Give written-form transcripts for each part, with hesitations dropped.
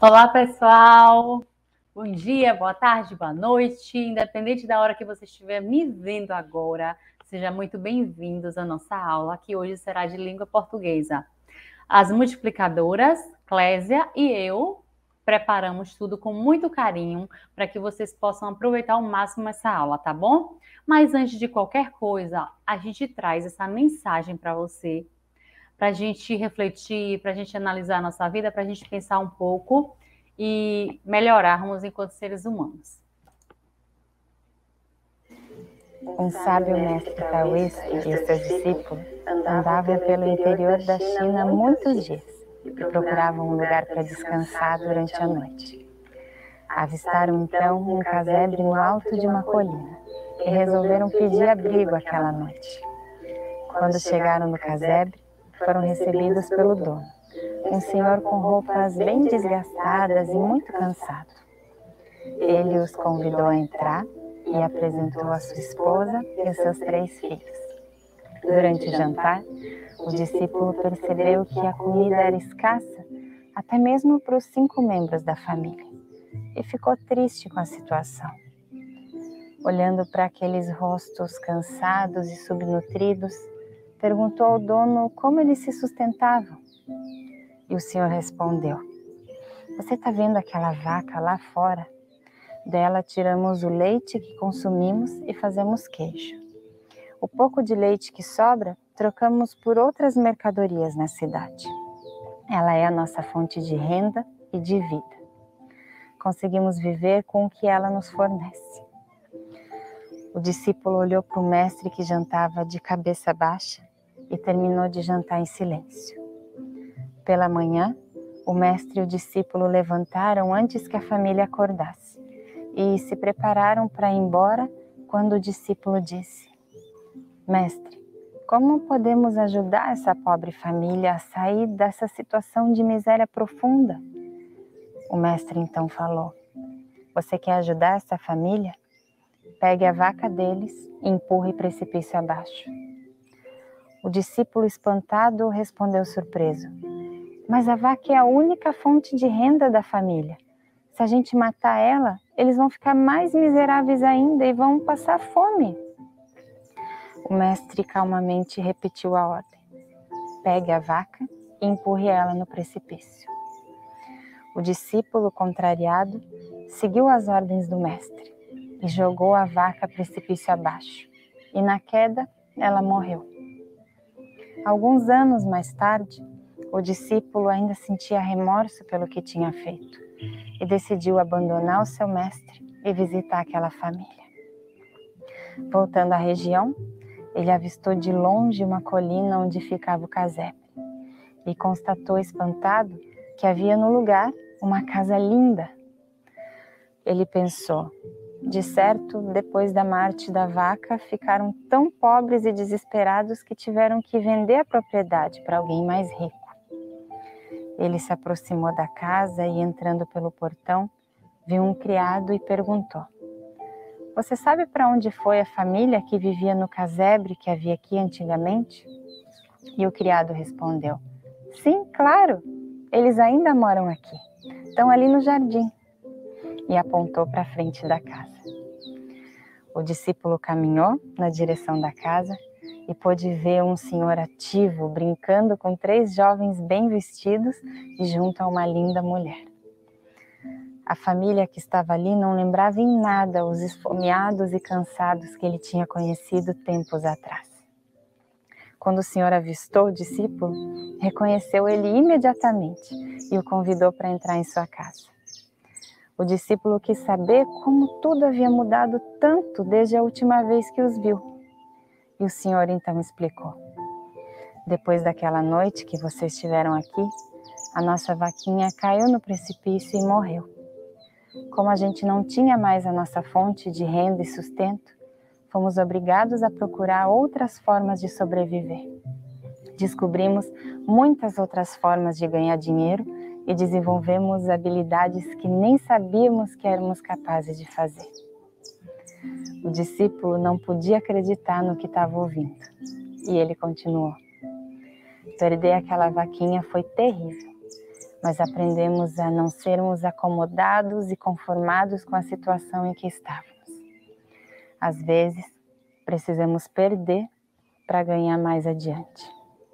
Olá, pessoal! Bom dia, boa tarde, boa noite. Independente da hora que você estiver me vendo agora, sejam muito bem-vindos à nossa aula, que hoje será de língua portuguesa. As multiplicadoras, Clésia e eu, preparamos tudo com muito carinho para que vocês possam aproveitar ao máximo essa aula, tá bom? Mas antes de qualquer coisa, a gente traz essa mensagem para você, para a gente refletir, para a gente analisar a nossa vida, para a gente pensar um pouco e melhorarmos enquanto seres humanos. Um sábio mestre taoísta e os seus discípulos andavam pelo interior da China muitos dias e procuravam um lugar para descansar durante a noite. Avistaram então um casebre no alto de uma colina e resolveram pedir abrigo aquela noite. Quando chegaram no casebre, foram recebidos pelo dono, um senhor com roupas bem desgastadas e muito cansado. Ele os convidou a entrar e apresentou a sua esposa e os seus 3 filhos. Durante o jantar, o discípulo percebeu que a comida era escassa, até mesmo para os 5 membros da família, e ficou triste com a situação. Olhando para aqueles rostos cansados e subnutridos, perguntou ao dono como eles se sustentavam. E o senhor respondeu: "Você está vendo aquela vaca lá fora? Dela tiramos o leite que consumimos e fazemos queijo. O pouco de leite que sobra, trocamos por outras mercadorias na cidade. Ela é a nossa fonte de renda e de vida. Conseguimos viver com o que ela nos fornece." O discípulo olhou para o mestre que jantava de cabeça baixa e terminou de jantar em silêncio. Pela manhã, o mestre e o discípulo levantaram antes que a família acordasse e se prepararam para ir embora quando o discípulo disse: "Mestre, como podemos ajudar essa pobre família a sair dessa situação de miséria profunda?" O mestre então falou: "Você quer ajudar essa família? Pegue a vaca deles e empurre precipício abaixo." O discípulo espantado respondeu surpreso: "Mas a vaca é a única fonte de renda da família. Se a gente matar ela, eles vão ficar mais miseráveis ainda e vão passar fome." O mestre calmamente repetiu a ordem: "Pegue a vaca e empurre ela no precipício." O discípulo, contrariado, seguiu as ordens do mestre e jogou a vaca precipício abaixo. E na queda, ela morreu. Alguns anos mais tarde, o discípulo ainda sentia remorso pelo que tinha feito e decidiu abandonar o seu mestre e visitar aquela família. Voltando à região, ele avistou de longe uma colina onde ficava o casebre e constatou espantado que havia no lugar uma casa linda. Ele pensou: de certo, depois da morte da vaca, ficaram tão pobres e desesperados que tiveram que vender a propriedade para alguém mais rico. Ele se aproximou da casa e, entrando pelo portão, viu um criado e perguntou: "Você sabe para onde foi a família que vivia no casebre que havia aqui antigamente?" E o criado respondeu: "Sim, claro, eles ainda moram aqui. Estão ali no jardim." E apontou para a frente da casa. O discípulo caminhou na direção da casa e pôde ver um senhor ativo brincando com 3 jovens bem vestidos e junto a uma linda mulher. A família que estava ali não lembrava em nada os esfomeados e cansados que ele tinha conhecido tempos atrás. Quando o senhor avistou o discípulo, reconheceu ele imediatamente e o convidou para entrar em sua casa. O discípulo quis saber como tudo havia mudado tanto desde a última vez que os viu. E o senhor então explicou: "Depois daquela noite que vocês estiveram aqui, a nossa vaquinha caiu no precipício e morreu. Como a gente não tinha mais a nossa fonte de renda e sustento, fomos obrigados a procurar outras formas de sobreviver. Descobrimos muitas outras formas de ganhar dinheiro e desenvolvemos habilidades que nem sabíamos que éramos capazes de fazer." O discípulo não podia acreditar no que estava ouvindo. E ele continuou: "Perder aquela vaquinha foi terrível, mas aprendemos a não sermos acomodados e conformados com a situação em que estávamos. Às vezes, precisamos perder para ganhar mais adiante.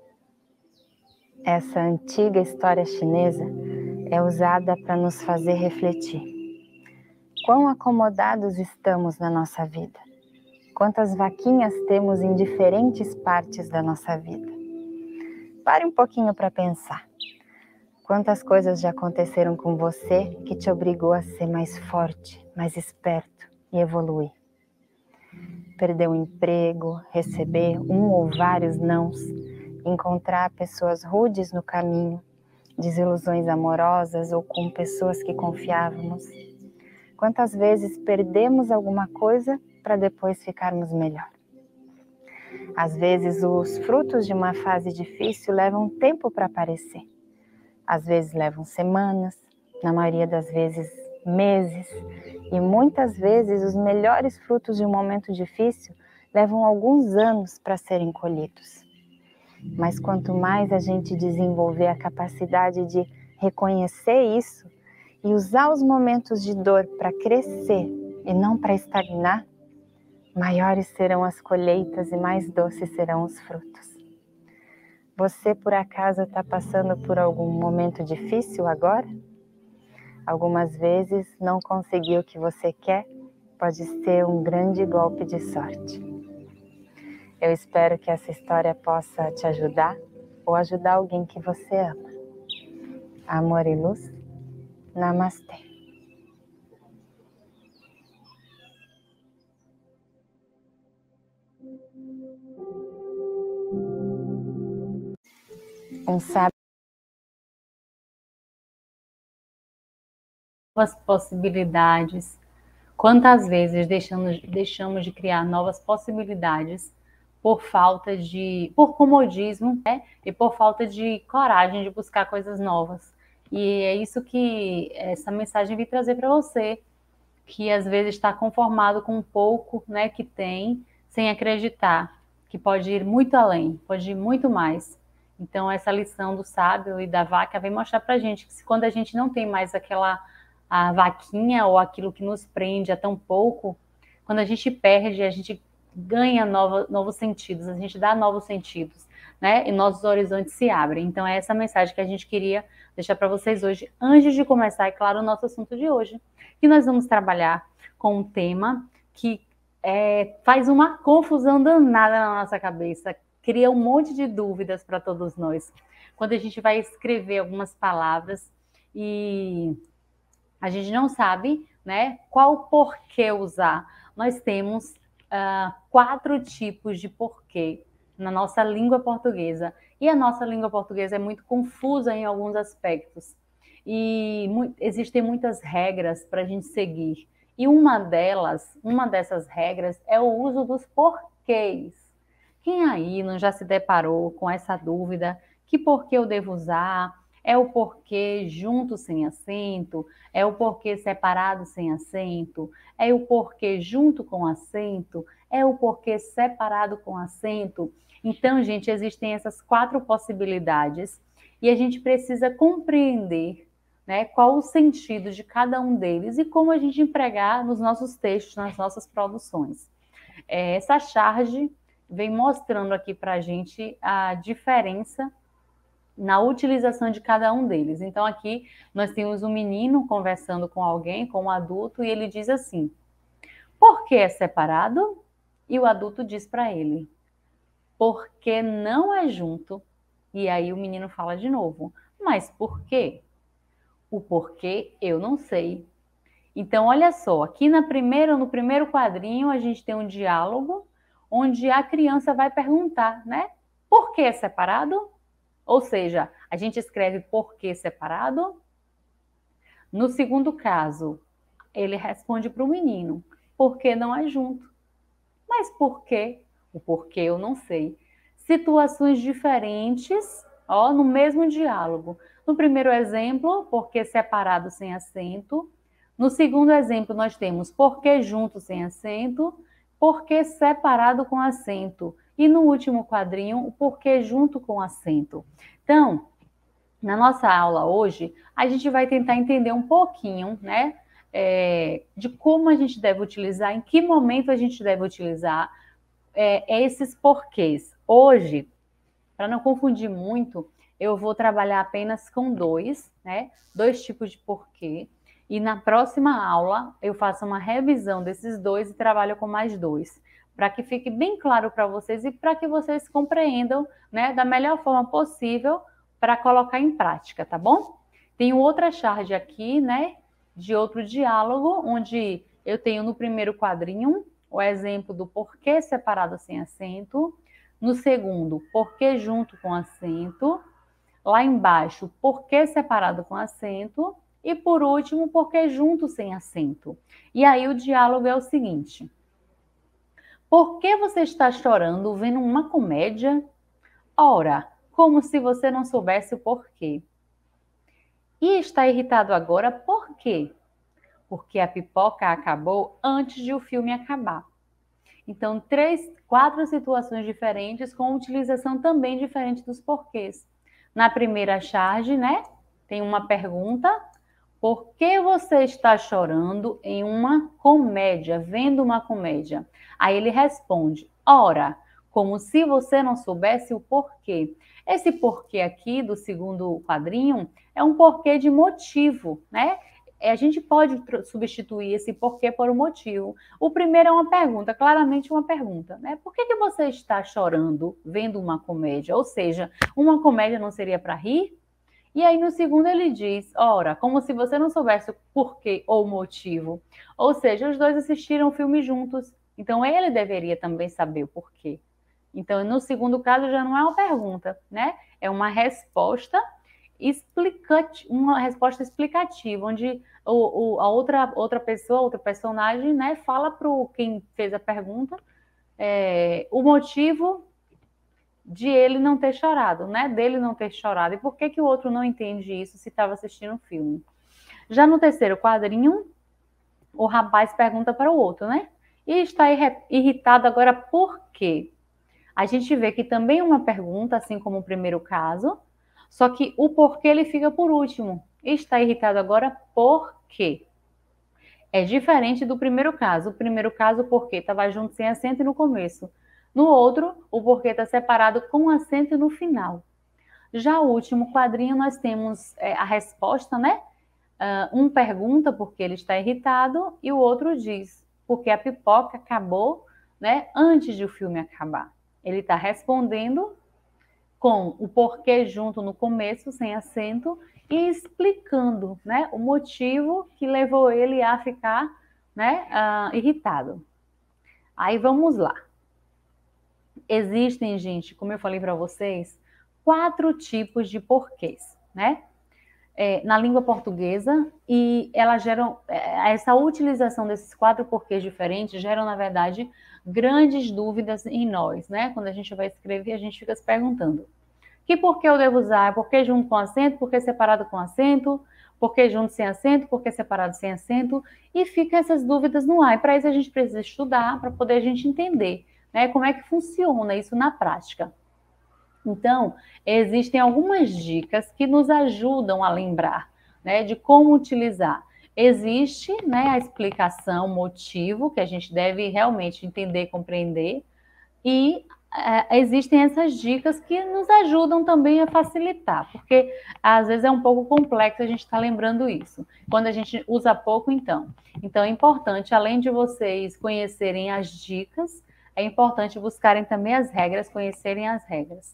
Essa antiga história chinesa é usada para nos fazer refletir. Quão acomodados estamos na nossa vida? Quantas vaquinhas temos em diferentes partes da nossa vida? Pare um pouquinho para pensar. Quantas coisas já aconteceram com você que te obrigou a ser mais forte, mais esperto e evoluir? Perder um emprego, receber um ou vários nãos, encontrar pessoas rudes no caminho, desilusões amorosas ou com pessoas que confiávamos. Quantas vezes perdemos alguma coisa para depois ficarmos melhor? Às vezes os frutos de uma fase difícil levam tempo para aparecer. Às vezes levam semanas, na maioria das vezes meses, e muitas vezes os melhores frutos de um momento difícil levam alguns anos para serem colhidos. Mas quanto mais a gente desenvolver a capacidade de reconhecer isso e usar os momentos de dor para crescer e não para estagnar, maiores serão as colheitas e mais doces serão os frutos. Você, por acaso, está passando por algum momento difícil agora? Algumas vezes não conseguir o que você quer pode ser um grande golpe de sorte. Eu espero que essa história possa te ajudar ou ajudar alguém que você ama. Amor e luz. Namastê. Um sábio. Novas possibilidades. Quantas vezes deixamos de criar novas possibilidades por comodismo, né? E por falta de coragem de buscar coisas novas. E é isso que essa mensagem vem trazer para você, que às vezes está conformado com um pouco, né, que tem, sem acreditar que pode ir muito além, pode ir muito mais. Então essa lição do sábio e da vaca vem mostrar para a gente que quando a gente não tem mais a vaquinha ou aquilo que nos prende a tão pouco, quando a gente perde, a gente ganha novos sentidos, a gente dá novos sentidos, né? E nossos horizontes se abrem. Então é essa mensagem que a gente queria deixar para vocês hoje, antes de começar, é claro, o nosso assunto de hoje. E nós vamos trabalhar com um tema que faz uma confusão danada na nossa cabeça, cria um monte de dúvidas para todos nós. Quando a gente vai escrever algumas palavras e a gente não sabe, né, qual porquê usar. Nós temos 4 tipos de porquê na nossa língua portuguesa. E a nossa língua portuguesa é muito confusa em alguns aspectos. E existem muitas regras para a gente seguir. E uma dessas regras é o uso dos porquês. Quem aí não já se deparou com essa dúvida? Que porquê eu devo usar? É o porquê junto sem acento? É o porquê separado sem acento? É o porquê junto com acento? É o porquê separado com acento? Então, gente, existem essas 4 possibilidades e a gente precisa compreender, né, qual o sentido de cada um deles e como a gente empregar nos nossos textos, nas nossas produções. Essa charge vem mostrando aqui para a gente a diferença na utilização de cada um deles. Então, aqui nós temos um menino conversando com alguém, com um adulto, e ele diz assim: por que é separado? E o adulto diz para ele: porque não é junto. E aí o menino fala de novo: mas por quê? O porquê eu não sei. Então, olha só, aqui no primeiro quadrinho a gente tem um diálogo onde a criança vai perguntar, né? Por que é separado? Ou seja, a gente escreve por que separado. No segundo caso, ele responde para o menino: por que não é junto? Mas por quê? O porquê eu não sei. Situações diferentes, ó, no mesmo diálogo. No primeiro exemplo, por que separado sem acento. No segundo exemplo, nós temos por que junto sem acento, por que separado com acento. E no último quadrinho, o porquê junto com acento. Então, Na nossa aula hoje, a gente vai tentar entender um pouquinho, né, de como a gente deve utilizar, em que momento a gente deve utilizar esses porquês. Hoje, para não confundir muito, eu vou trabalhar apenas com dois, né, dois tipos de porquê. E na próxima aula, eu faço uma revisão desses dois e trabalho com mais dois, para que fique bem claro para vocês e para que vocês compreendam, né, da melhor forma possível para colocar em prática, tá bom? Tenho outra charge aqui, né, de outro diálogo, onde eu tenho no primeiro quadrinho o exemplo do porquê separado sem acento, no segundo, porquê junto com acento, lá embaixo, porquê separado com acento, e por último, porquê junto sem acento. E aí o diálogo é o seguinte: por que você está chorando vendo uma comédia? Ora, como se você não soubesse o porquê. E está irritado agora por quê? Porque a pipoca acabou antes de o filme acabar. Então, quatro situações diferentes com utilização também diferente dos porquês. Na primeira charge, né, tem uma pergunta: por que você está chorando em uma comédia, vendo uma comédia? Aí ele responde: ora, como se você não soubesse o porquê. Esse porquê aqui do segundo quadrinho é um porquê de motivo, né? A gente pode substituir esse porquê por um motivo. O primeiro é uma pergunta, claramente uma pergunta, né? Por que você está chorando vendo uma comédia? Ou seja, uma comédia não seria para rir? E aí no segundo ele diz, ora, como se você não soubesse o porquê ou o motivo. Ou seja, os dois assistiram o filme juntos, então ele deveria também saber o porquê. Então, no segundo caso, já não é uma pergunta, né? É uma resposta explicativa, onde a outra pessoa, outro personagem, né, fala para quem fez a pergunta o motivo de ele não ter chorado, né? Dele não ter chorado. E por que que o outro não entende isso se estava assistindo o filme? Já no terceiro quadrinho, o rapaz pergunta para o outro, né? E está irritado agora por quê? A gente vê que também é uma pergunta, assim como o primeiro caso, só que o porquê ele fica por último. Está irritado agora por quê? É diferente do primeiro caso. O primeiro caso, o porquê estava junto sem acento no começo. No outro, o porquê está separado com acento no final. Já o último quadrinho, nós temos a resposta, né? Um pergunta porque ele está irritado e o outro diz porque a pipoca acabou, né, antes de o filme acabar. Ele está respondendo com o porquê junto no começo, sem acento, e explicando, né, o motivo que levou ele a ficar, né, irritado. Aí vamos lá. Existem, gente, como eu falei para vocês, 4 tipos de porquês, né? Na língua portuguesa, e elas geram, essa utilização desses 4 porquês diferentes geram, na verdade, grandes dúvidas em nós, né? Quando a gente vai escrever, a gente fica se perguntando: que porquê eu devo usar? Porquê junto com acento? Porquê separado com acento? Porquê junto sem acento? Porquê separado sem acento? E fica essas dúvidas no ar. E para isso a gente precisa estudar, para poder a gente entender, né, como é que funciona isso na prática. Então, existem algumas dicas que nos ajudam a lembrar, né, de como utilizar. Existe, né, a explicação, motivo, que a gente deve realmente entender, compreender, e existem essas dicas que nos ajudam também a facilitar, porque às vezes é um pouco complexo a gente estar lembrando isso. Quando a gente usa pouco, então. Então é importante, além de vocês conhecerem as dicas, é importante buscarem também as regras, conhecerem as regras.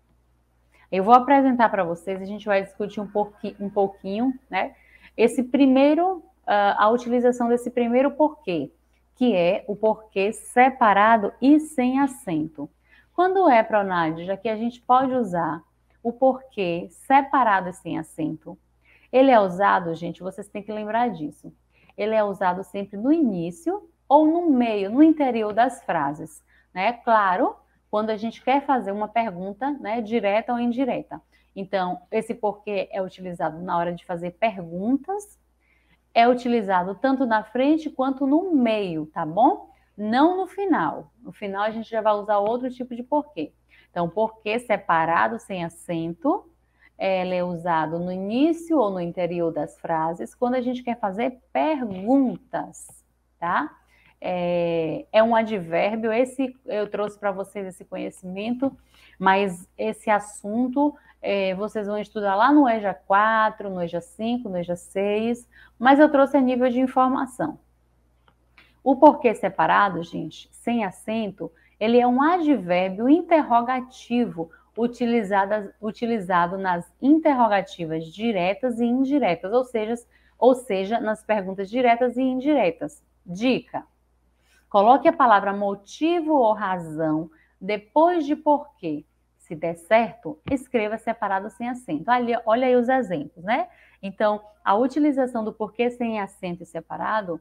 Eu vou apresentar para vocês, a gente vai discutir um pouquinho, né? Esse primeiro, a utilização desse primeiro porquê, que é o porquê separado e sem acento. Quando é pronádija que a gente pode usar o porquê separado e sem acento, ele é usado, gente, vocês têm que lembrar disso. Ele é usado sempre no início ou no meio, no interior das frases, né? Claro, quando a gente quer fazer uma pergunta, né, direta ou indireta. Então, esse porquê é utilizado na hora de fazer perguntas, é utilizado tanto na frente quanto no meio, tá bom? Não no final. No final a gente já vai usar outro tipo de porquê. Então, porquê separado sem acento ela é usada no início ou no interior das frases, quando a gente quer fazer perguntas, tá? É um advérbio, eu trouxe para vocês esse conhecimento, mas esse assunto vocês vão estudar lá no EJA 4, no EJA 5, no EJA 6, mas eu trouxe a nível de informação. O porquê separado, gente, sem acento, ele é um advérbio interrogativo utilizado nas interrogativas diretas e indiretas, ou seja, nas perguntas diretas e indiretas. Dica: coloque a palavra motivo ou razão depois de porquê. Se der certo, escreva separado sem acento. Olha aí os exemplos, né? Então, a utilização do porquê sem acento e separado,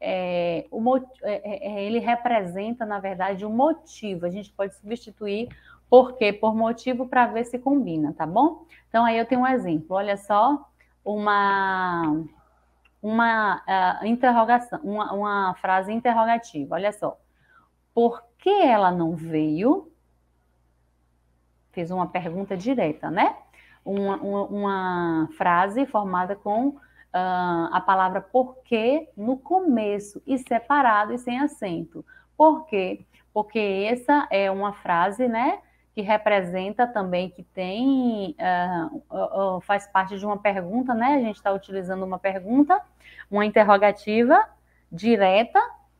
ele representa, na verdade, um motivo. A gente pode substituir porquê por motivo para ver se combina, tá bom? Então, aí eu tenho um exemplo. Olha só, uma interrogação, uma frase interrogativa. Olha só. Por que ela não veio? Fiz uma pergunta direta, né? Uma frase formada com a palavra porquê no começo e separado e sem acento. Por quê? Porque essa é uma frase, né? Que representa também, que tem, faz parte de uma pergunta, né? A gente está utilizando uma pergunta, uma interrogativa direta,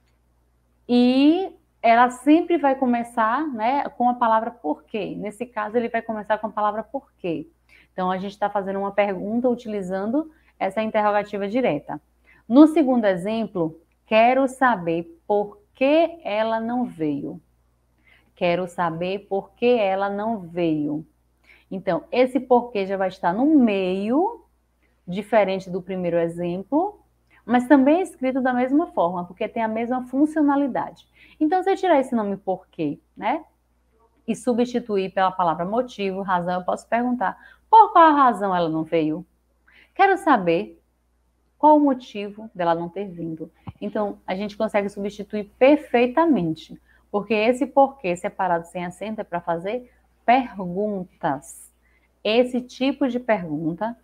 e ela sempre vai começar, né, com a palavra porquê. Nesse caso, ele vai começar com a palavra porquê. Então, a gente está fazendo uma pergunta utilizando essa interrogativa direta. No segundo exemplo, quero saber por que ela não veio. Quero saber por que ela não veio. Então, esse porquê já vai estar no meio, diferente do primeiro exemplo, mas também é escrito da mesma forma, porque tem a mesma funcionalidade. Então, se eu tirar esse nome porquê, né, e substituir pela palavra motivo, razão, eu posso perguntar, por qual razão ela não veio? Quero saber qual o motivo dela não ter vindo. Então, a gente consegue substituir perfeitamente, porque esse porquê separado sem acento é para fazer perguntas. Esse tipo de pergunta.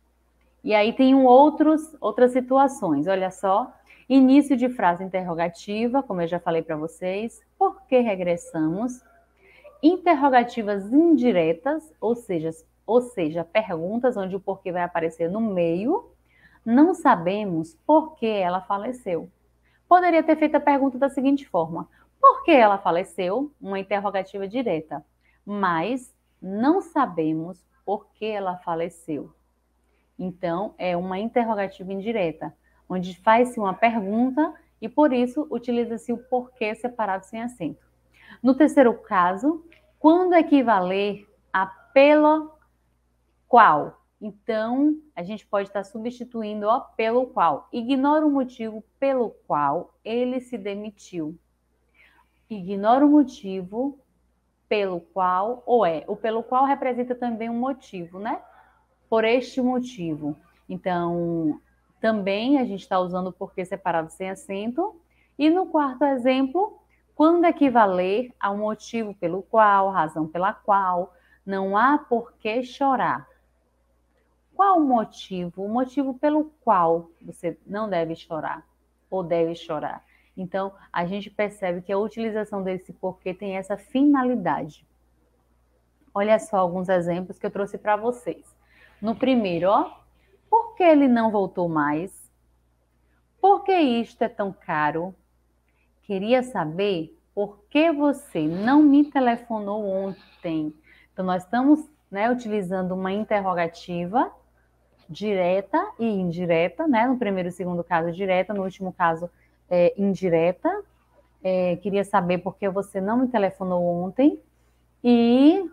E aí tem outras situações, olha só. Início de frase interrogativa, como eu já falei para vocês. Por que regressamos? Interrogativas indiretas, ou seja, perguntas onde o porquê vai aparecer no meio. Não sabemos por que ela faleceu. Poderia ter feito a pergunta da seguinte forma: por que ela faleceu? Uma interrogativa direta. Mas não sabemos por que ela faleceu. Então, é uma interrogativa indireta, onde faz-se uma pergunta e, por isso, utiliza-se o porquê separado sem acento. No terceiro caso, quando equivaler a pelo qual. Então, a gente pode estar substituindo o pelo qual. Ignora o motivo pelo qual ele se demitiu. Ignora o motivo pelo qual, o pelo qual representa também um motivo, né? Por este motivo. Então, também a gente está usando o porquê separado sem acento. E no quarto exemplo, quando equivaler a um motivo pelo qual, razão pela qual, não há por que chorar. Qual o motivo? O motivo pelo qual você não deve chorar ou deve chorar. Então, a gente percebe que a utilização desse porquê tem essa finalidade. Olha só alguns exemplos que eu trouxe para vocês. No primeiro, por que ele não voltou mais? Por que isto é tão caro? Queria saber por que você não me telefonou ontem. Então, nós estamos, né, utilizando uma interrogativa direta e indireta, né? No primeiro e segundo caso, direta, no último caso, indireta. Queria saber por que você não me telefonou ontem. E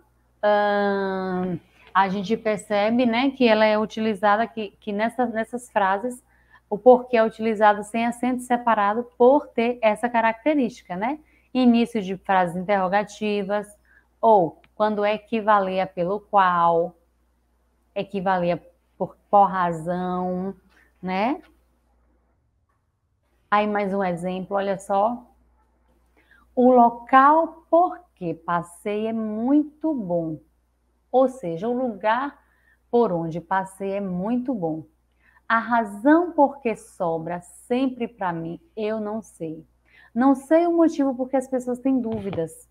a gente percebe, né, que ela é utilizada, que nessas frases, o porquê é utilizado sem acento separado por ter essa característica, né? Início de frases interrogativas, ou quando equivalia pelo qual, equivalia por qual razão, né? Aí mais um exemplo, olha só. O local por que passei é muito bom. Ou seja, o lugar por onde passei é muito bom. A razão por que sobra sempre para mim, eu não sei. Não sei o motivo porque as pessoas têm dúvidas.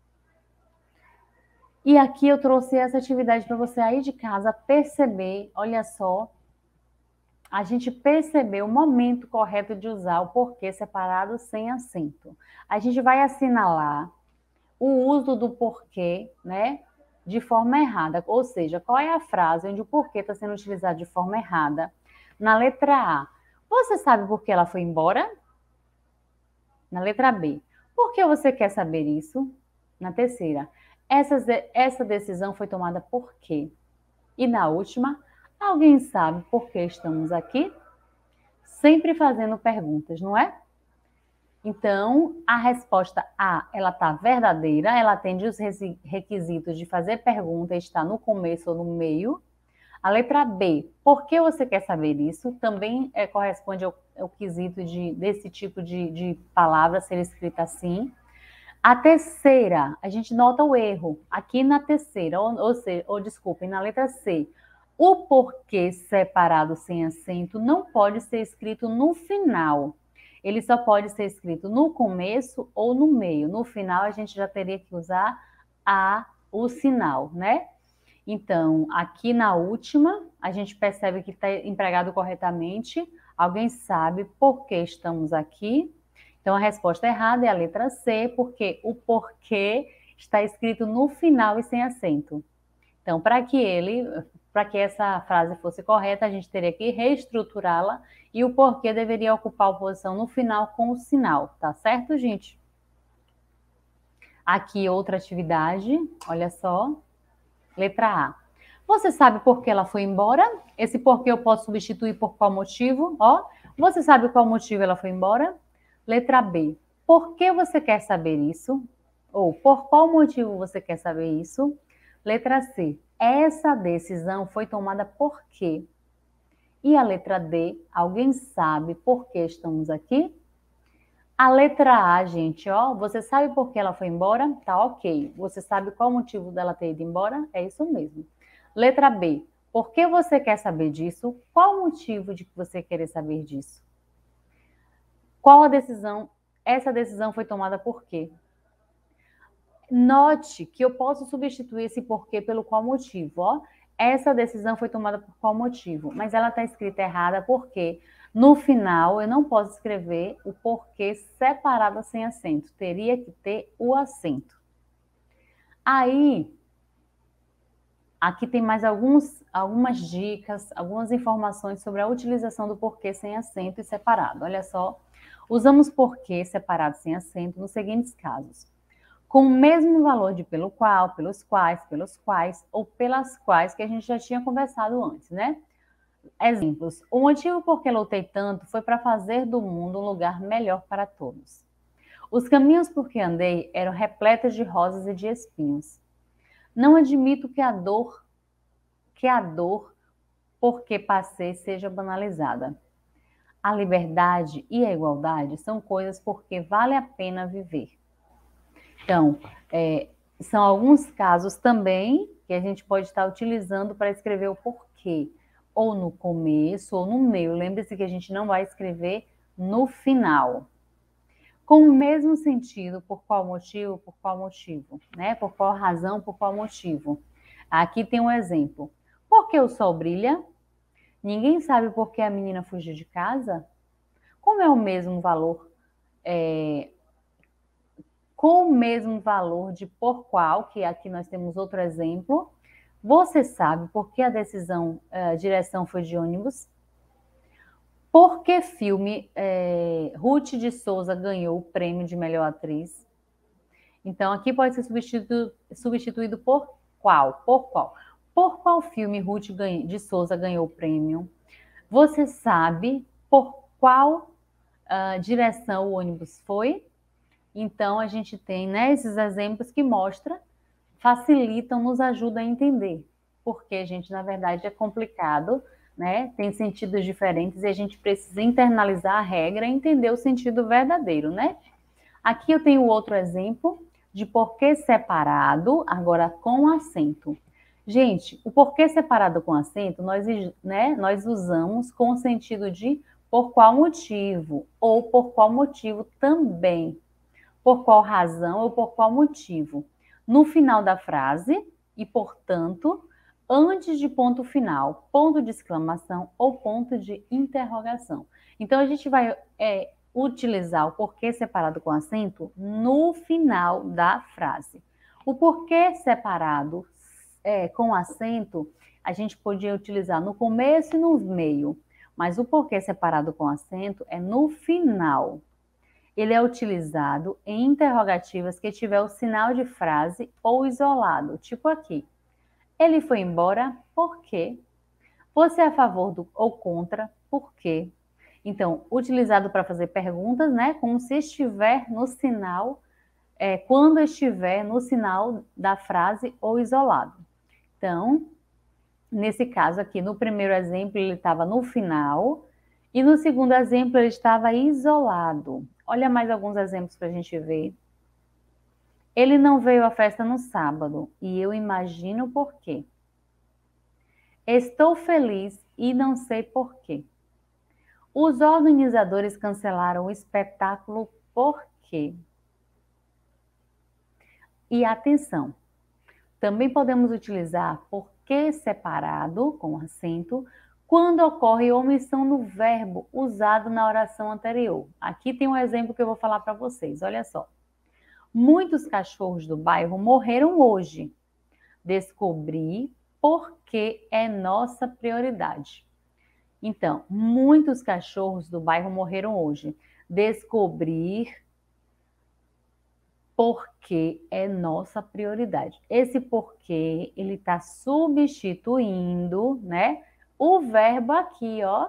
E aqui eu trouxe essa atividade para você aí de casa perceber, olha só, a gente percebeu o momento correto de usar o porquê separado sem acento. A gente vai assinalar o uso do porquê, né, de forma errada. Ou seja, qual é a frase onde o porquê está sendo utilizado de forma errada? Na letra A, você sabe por que ela foi embora? Na letra B, por que você quer saber isso? Na terceira, essa decisão foi tomada por quê? E na última, alguém sabe por que estamos aqui? Sempre fazendo perguntas, não é? Então, a resposta A, ela está verdadeira, ela atende os requisitos de fazer pergunta, está no começo ou no meio. A letra B, por que você quer saber isso? Também corresponde ao quesito desse tipo de palavra ser escrita assim. A terceira, a gente nota o erro aqui na terceira, desculpem, na letra C. O porquê separado sem acento não pode ser escrito no final. Ele só pode ser escrito no começo ou no meio. No final, a gente já teria que usar o sinal, né? Então, aqui na última, a gente percebe que está empregado corretamente. Alguém sabe por que estamos aqui? Então, a resposta errada é a letra C, porque o porquê está escrito no final e sem acento. Então, para que essa frase fosse correta, a gente teria que reestruturá-la e o porquê deveria ocupar a posição no final com o sinal, tá certo, gente? Aqui outra atividade, olha só. Letra A. Você sabe por que ela foi embora? Esse porquê eu posso substituir por qual motivo? Ó, você sabe qual motivo ela foi embora? Letra B. Por que você quer saber isso? Ou por qual motivo você quer saber isso? Letra C. Essa decisão foi tomada por quê? E a letra D. Alguém sabe por que estamos aqui? A letra A, gente, ó, você sabe por que ela foi embora? Tá ok. Você sabe qual o motivo dela ter ido embora? É isso mesmo. Letra B. Por que você quer saber disso? Qual o motivo de você querer saber disso? Qual a decisão? Essa decisão foi tomada por quê? Note que eu posso substituir esse porquê pelo qual motivo, ó. Essa decisão foi tomada por qual motivo? Mas ela está escrita errada porque no final eu não posso escrever o porquê separado sem acento. Teria que ter o acento. Aí, aqui tem mais algumas dicas, algumas informações sobre a utilização do porquê sem acento e separado. Olha só, usamos porquê separado sem acento nos seguintes casos. Com o mesmo valor de pelo qual, pelos quais ou pelas quais que a gente já tinha conversado antes, né? Exemplos. O motivo por que lutei tanto foi para fazer do mundo um lugar melhor para todos. Os caminhos por que andei eram repletos de rosas e de espinhos. Não admito que a dor por que passei seja banalizada. A liberdade e a igualdade são coisas por que vale a pena viver. Então, são alguns casos também que a gente pode estar utilizando para escrever o porquê, ou no começo ou no meio. Lembre-se que a gente não vai escrever no final. Com o mesmo sentido, por qual motivo, né? Por qual razão, por qual motivo. Aqui tem um exemplo. Por que o sol brilha? Ninguém sabe por que a menina fugiu de casa? Como é o mesmo valor? Com o mesmo valor de por qual, que aqui nós temos outro exemplo. Você sabe por que a direção foi de ônibus? Por que filme Ruth de Souza ganhou o prêmio de melhor atriz? Então, aqui pode ser substituído por qual? Por qual? Por qual filme Ruth de Souza ganhou o prêmio? Você sabe por qual direção o ônibus foi? Então, a gente tem, né, esses exemplos que facilitam, nos ajudam a entender. Porque, gente, na verdade é complicado, né? Tem sentidos diferentes e a gente precisa internalizar a regra e entender o sentido verdadeiro, né? Aqui eu tenho outro exemplo de porquê separado, agora com acento. Gente, o porquê separado com acento, nós usamos com o sentido de por qual motivo, ou por qual motivo também, por qual razão ou por qual motivo. No final da frase e, portanto, antes de ponto final, ponto de exclamação ou ponto de interrogação. Então, a gente vai utilizar o porquê separado com acento no final da frase. O porquê separado com acento, a gente podia utilizar no começo e no meio, mas o porquê separado com acento é no final. Ele é utilizado em interrogativas que tiver o sinal de frase ou isolado, tipo aqui. Ele foi embora por quê? Você é a favor ou contra? Por quê? Então, utilizado para fazer perguntas, né? Como se estiver no sinal, quando estiver no sinal da frase ou isolado. Então, nesse caso aqui, no primeiro exemplo, ele estava no final, e no segundo exemplo, ele estava isolado. Olha mais alguns exemplos para a gente ver. Ele não veio à festa no sábado, e eu imagino por quê. Estou feliz e não sei por quê. Os organizadores cancelaram o espetáculo por quê? E atenção, também podemos utilizar porquê separado, com acento, quando ocorre omissão no verbo usado na oração anterior. Aqui tem um exemplo que eu vou falar para vocês, olha só. Muitos cachorros do bairro morreram hoje. Descobri porque é nossa prioridade. Então, muitos cachorros do bairro morreram hoje. Descobrir porque é nossa prioridade. Esse porque, ele está substituindo, né, o verbo aqui, ó,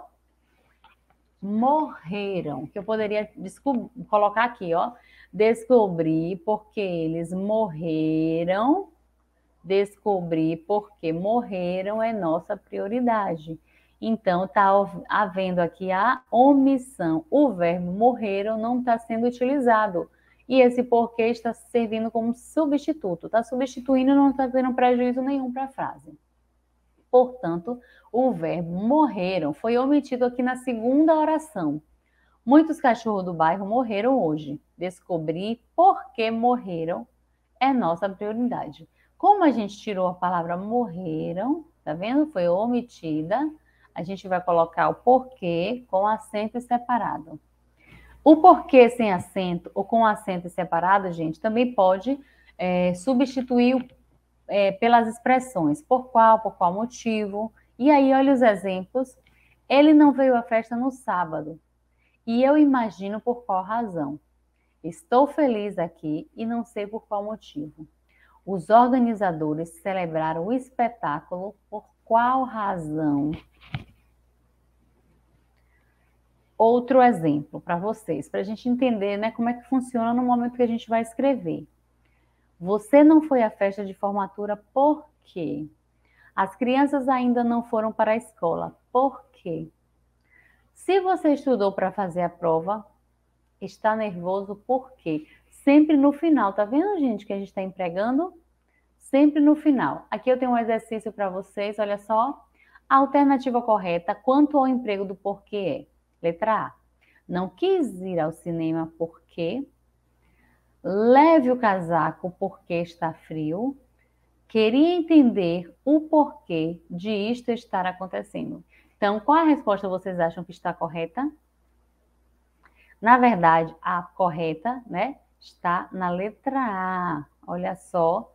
morreram, que eu poderia colocar aqui, ó, descobrir porque eles morreram, descobrir porque morreram é nossa prioridade. Então, está havendo aqui a omissão. O verbo morreram não está sendo utilizado. E esse porquê está servindo como substituto. Está substituindo e não está tendo prejuízo nenhum para a frase. Portanto, o verbo morreram foi omitido aqui na segunda oração. Muitos cachorros do bairro morreram hoje. Descobrir por que morreram é nossa prioridade. Como a gente tirou a palavra morreram, tá vendo? Foi omitida. A gente vai colocar o porquê com acento separado. O porquê sem acento ou com acento separado, gente, também pode substituir pelas expressões por qual motivo. E aí, olha os exemplos. Ele não veio à festa no sábado. E eu imagino por qual razão. Estou feliz aqui e não sei por qual motivo. Os organizadores celebraram o espetáculo por qual razão? Outro exemplo para vocês, para a gente entender, né, como é que funciona no momento que a gente vai escrever. Você não foi à festa de formatura por quê? As crianças ainda não foram para a escola. Por quê? Se você estudou para fazer a prova, está nervoso por quê? Sempre no final, tá vendo, gente, que a gente está empregando? Sempre no final. Aqui eu tenho um exercício para vocês, olha só. A alternativa correta quanto ao emprego do porquê é. Letra A. Não quis ir ao cinema porque. Leve o casaco porque está frio. Queria entender o porquê de isto estar acontecendo. Então, qual a resposta vocês acham que está correta? Na verdade, a correta, né, está na letra A. Olha só.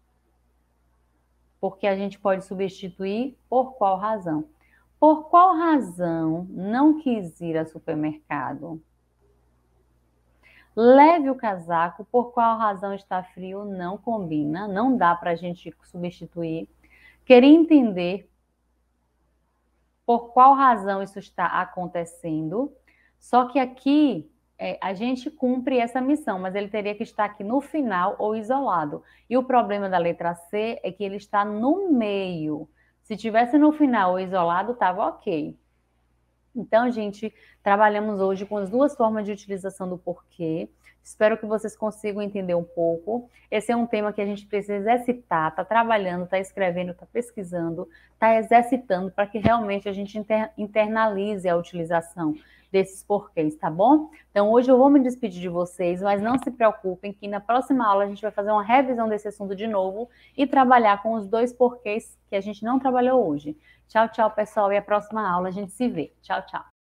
Porque a gente pode substituir por qual razão. Por qual razão não quis ir ao supermercado? Leve o casaco, por qual razão está frio, não combina, não dá para a gente substituir. Queria entender por qual razão isso está acontecendo, só que aqui a gente cumpre essa missão, mas ele teria que estar aqui no final ou isolado. E o problema da letra C é que ele está no meio. Se tivesse no final ou isolado, estava ok. Então, gente, trabalhamos hoje com as duas formas de utilização do porquê. Espero que vocês consigam entender um pouco. Esse é um tema que a gente precisa exercitar, está trabalhando, está escrevendo, está pesquisando, está exercitando para que realmente a gente internalize a utilização desses porquês, tá bom? Então, hoje eu vou me despedir de vocês, mas não se preocupem que na próxima aula a gente vai fazer uma revisão desse assunto de novo e trabalhar com os dois porquês que a gente não trabalhou hoje. Tchau, tchau, pessoal, e a próxima aula a gente se vê. Tchau, tchau.